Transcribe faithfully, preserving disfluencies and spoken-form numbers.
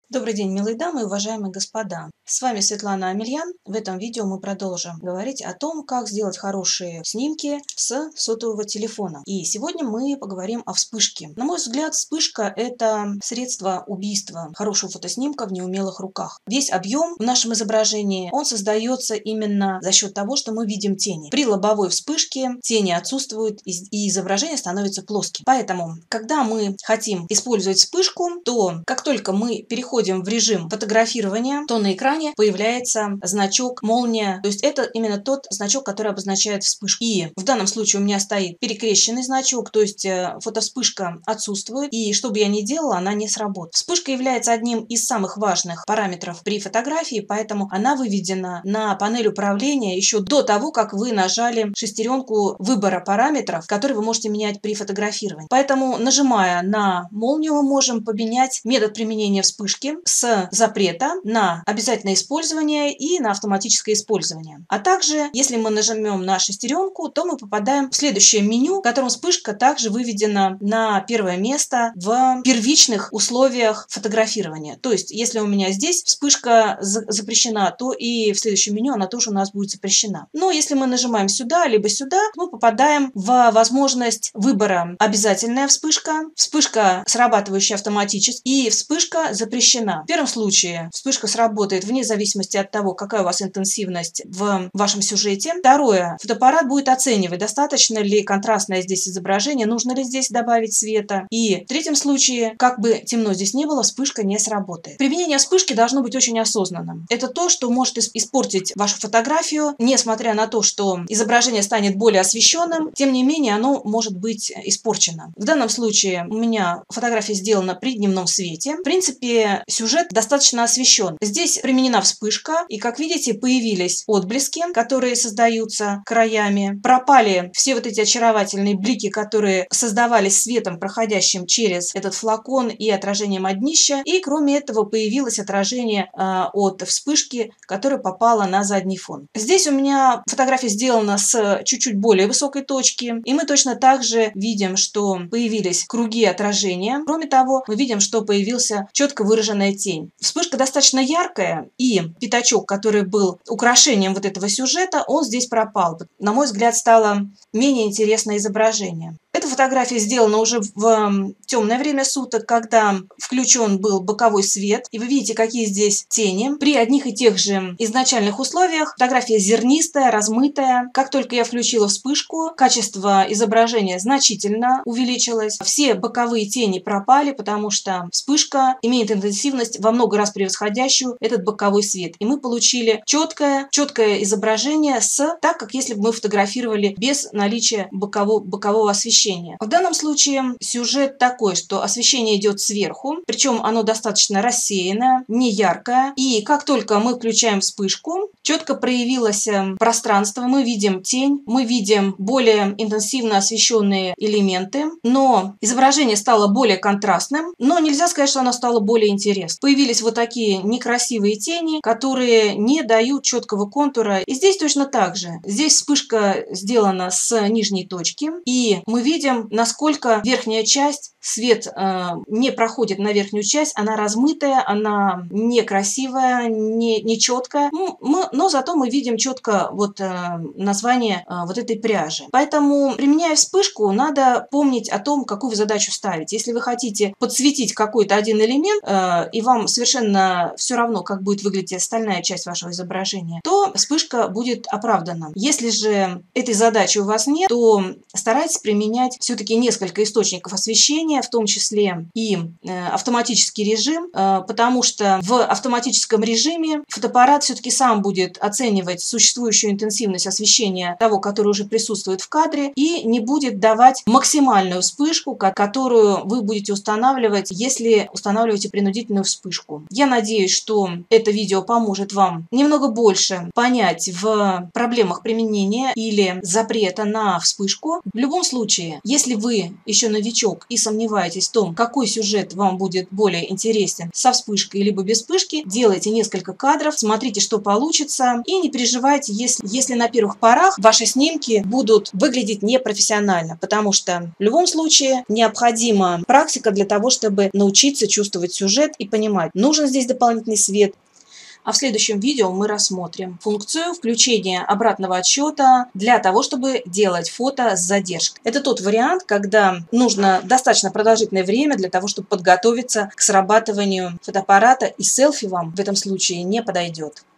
Добрый день, милые дамы и уважаемые господа. С вами Светлана Амельян. В этом видео мы продолжим говорить о том, как сделать хорошие снимки с сотового телефона. И сегодня мы поговорим о вспышке. На мой взгляд, вспышка – это средство убийства хорошего фотоснимка в неумелых руках. Весь объем в нашем изображении, он создается именно за счет того, что мы видим тени. При лобовой вспышке тени отсутствуют и изображение становится плоским. Поэтому, когда мы хотим использовать вспышку, то как только мы переходим в режим фотографирования, то на экране появляется значок молния. То есть это именно тот значок, который обозначает вспышку. И в данном случае у меня стоит перекрещенный значок, то есть фотовспышка отсутствует. И что бы я ни делала, она не сработает. Вспышка является одним из самых важных параметров при фотографии, поэтому она выведена на панель управления еще до того, как вы нажали шестеренку выбора параметров, которые вы можете менять при фотографировании. Поэтому, нажимая на молнию, мы можем поменять метод применения вспышки с запрета на обязательное использование и на автоматическое использование. А также, если мы нажмем на шестеренку, то мы попадаем в следующее меню, в котором вспышка также выведена на первое место в первичных условиях фотографирования. То есть, если у меня здесь вспышка запрещена, то и в следующем меню она тоже у нас будет запрещена. Но если мы нажимаем сюда, либо сюда, мы попадаем в возможность выбора обязательная вспышка, вспышка, срабатывающая автоматически, и вспышка запрещена. В первом случае вспышка сработает вне зависимости от того, какая у вас интенсивность в вашем сюжете. Второе. Фотоаппарат будет оценивать, достаточно ли контрастное здесь изображение, нужно ли здесь добавить света. И в третьем случае, как бы темно здесь не было, вспышка не сработает. Применение вспышки должно быть очень осознанным. Это то, что может испортить вашу фотографию, несмотря на то, что изображение станет более освещенным, тем не менее оно может быть испорчено. В данном случае у меня фотография сделана при дневном свете. В принципе, сюжет достаточно освещен. Здесь применена вспышка, и, как видите, появились отблески, которые создаются краями. Пропали все вот эти очаровательные блики, которые создавались светом, проходящим через этот флакон и отражением от днища. И, кроме этого, появилось отражение э, от вспышки, которая попала на задний фон. Здесь у меня фотография сделана с чуть-чуть более высокой точки, и мы точно так же видим, что появились круги отражения. Кроме того, мы видим, что появился четко выраженная тень. Вспышка достаточно яркая, и пятачок, который был украшением вот этого сюжета, он здесь пропал. На мой взгляд, стало менее интересное изображение. Эта фотография сделана уже в темное время суток, когда включен был боковой свет. И вы видите, какие здесь тени. При одних и тех же изначальных условиях фотография зернистая, размытая. Как только я включила вспышку, качество изображения значительно увеличилось. Все боковые тени пропали, потому что вспышка имеет интенсивность во много раз превосходящую этот боковой свет. И мы получили четкое, четкое изображение с так, как если бы мы фотографировали без наличия бокового, бокового освещения. В данном случае сюжет такой, что освещение идет сверху, причем оно достаточно рассеянное, не яркое. И как только мы включаем вспышку, четко проявилось пространство, мы видим тень, мы видим более интенсивно освещенные элементы, но изображение стало более контрастным, но нельзя сказать, что оно стало более интересным. Появились вот такие некрасивые тени, которые не дают четкого контура. И здесь точно так же. Здесь вспышка сделана с нижней точки, и мы видим, видим, насколько верхняя часть, свет э, не проходит на верхнюю часть, она размытая, она некрасивая, не, не четкая, ну, мы, но зато мы видим четко вот, э, название э, вот этой пряжи. Поэтому, применяя вспышку, надо помнить о том, какую вы задачу ставите. Если вы хотите подсветить какой-то один элемент, э, и вам совершенно все равно, как будет выглядеть остальная часть вашего изображения, то вспышка будет оправдана. Если же этой задачи у вас нет, то старайтесь применять все-таки несколько источников освещения, в том числе и э, автоматический режим, э, потому что в автоматическом режиме фотоаппарат все-таки сам будет оценивать существующую интенсивность освещения того, который уже присутствует в кадре, и не будет давать максимальную вспышку, которую вы будете устанавливать, если устанавливаете принудительную вспышку. Я надеюсь, что это видео поможет вам немного больше понять в проблемах применения или запрета на вспышку. В любом случае, снимки. Если вы еще новичок и сомневаетесь в том, какой сюжет вам будет более интересен, со вспышкой либо без вспышки, делайте несколько кадров, смотрите, что получится, и не переживайте, если, если на первых порах ваши снимки будут выглядеть непрофессионально, потому что в любом случае необходима практика для того, чтобы научиться чувствовать сюжет и понимать, нужен здесь дополнительный свет. А в следующем видео мы рассмотрим функцию включения обратного отсчета для того, чтобы делать фото с задержкой. Это тот вариант, когда нужно достаточно продолжительное время для того, чтобы подготовиться к срабатыванию фотоаппарата, и селфи вам в этом случае не подойдет.